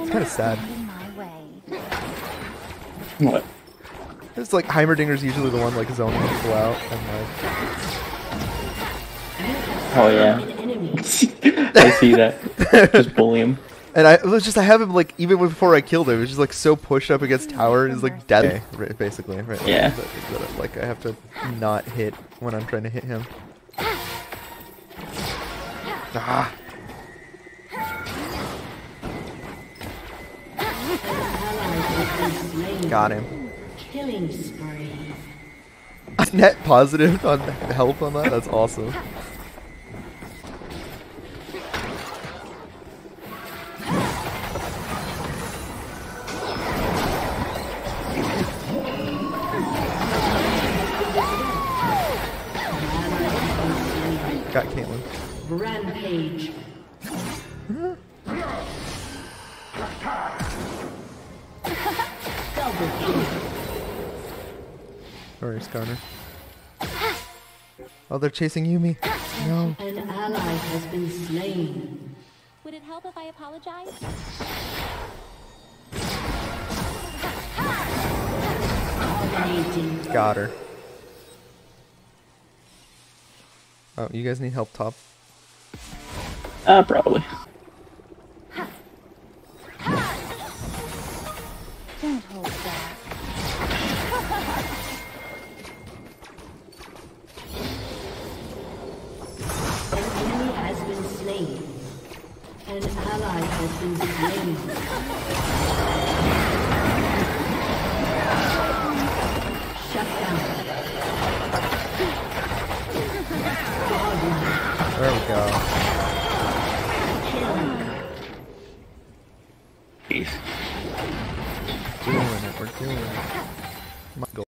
It's kind of sad. What? It's like Heimerdinger's usually the one like zoning people out and like. Oh yeah. I see that. Just bully him. And I have him like even before I killed him, he was just like so pushed up against tower and he's like dead basically. Right? Yeah. That, like I have to not hit when I'm trying to hit him. Ah. Got him. Killing spree. Net positive on help on that. That's awesome. Got Caitlyn. Rampage. Double kill. Sorry, Connor. Oh, they're chasing Yumi. No. An ally has been slain. Would it help if I apologize? Dominating. Got her. Oh, you guys need help top? Probably. Don't hold back. An enemy has been slain. An ally has been slain.